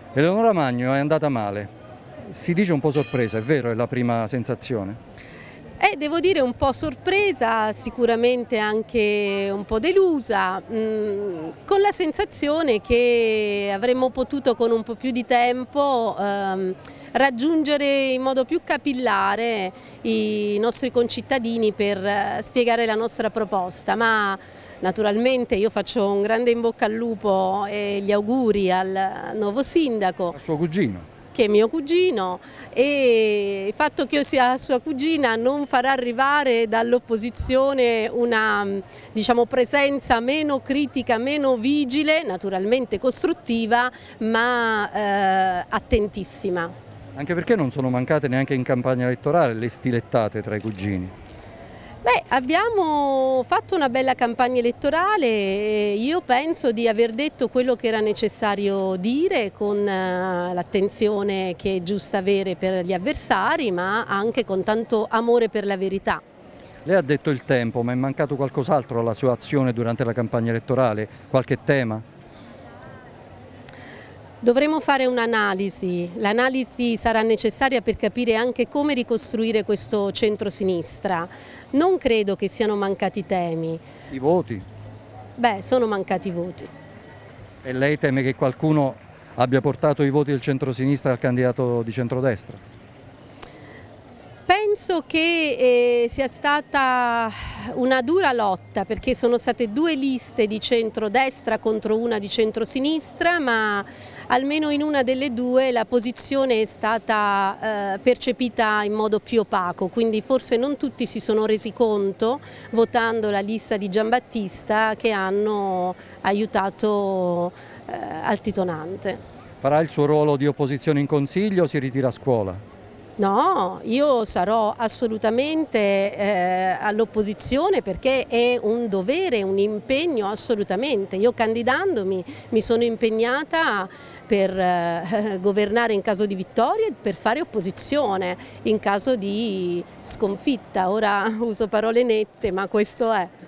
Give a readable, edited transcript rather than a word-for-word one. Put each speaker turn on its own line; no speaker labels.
Eleonora Magno è andata male, si dice un po' sorpresa, è vero, è la prima sensazione?
Devo dire un po' sorpresa, sicuramente anche un po' delusa, con la sensazione che avremmo potuto con un po' più di tempo raggiungere in modo più capillare i nostri concittadini per spiegare la nostra proposta, ma naturalmente io faccio un grande in bocca al lupo e gli auguri al nuovo sindaco,
A suo cugino?
che è mio cugino, e il fatto che io sia sua cugina non farà arrivare dall'opposizione una, diciamo, presenza meno critica, meno vigile, naturalmente costruttiva, ma attentissima.
Anche perché non sono mancate neanche in campagna elettorale le stilettate tra i cugini.
Beh, abbiamo fatto una bella campagna elettorale e io penso di aver detto quello che era necessario dire con l'attenzione che è giusta avere per gli avversari, ma anche con tanto amore per la verità.
Lei ha detto il tempo, ma è mancato qualcos'altro alla sua azione durante la campagna elettorale? Qualche tema?
Dovremo fare un'analisi, l'analisi sarà necessaria per capire anche come ricostruire questo centro-sinistra. Non credo che siano mancati temi.
I voti?
Beh, sono mancati i voti.
E lei teme che qualcuno abbia portato i voti del centro-sinistra al candidato di centrodestra?
Penso che sia stata una dura lotta perché sono state due liste di centrodestra contro una di centrosinistra, ma almeno in una delle due la posizione è stata percepita in modo più opaco, quindi forse non tutti si sono resi conto, votando la lista di Giambattista, che hanno aiutato Altitonante.
Farà il suo ruolo di opposizione in consiglio o si ritira a scuola?
No, io sarò assolutamente all'opposizione perché è un dovere, un impegno assolutamente. Io candidandomi mi sono impegnata per governare in caso di vittoria e per fare opposizione in caso di sconfitta. Ora uso parole nette, ma questo è.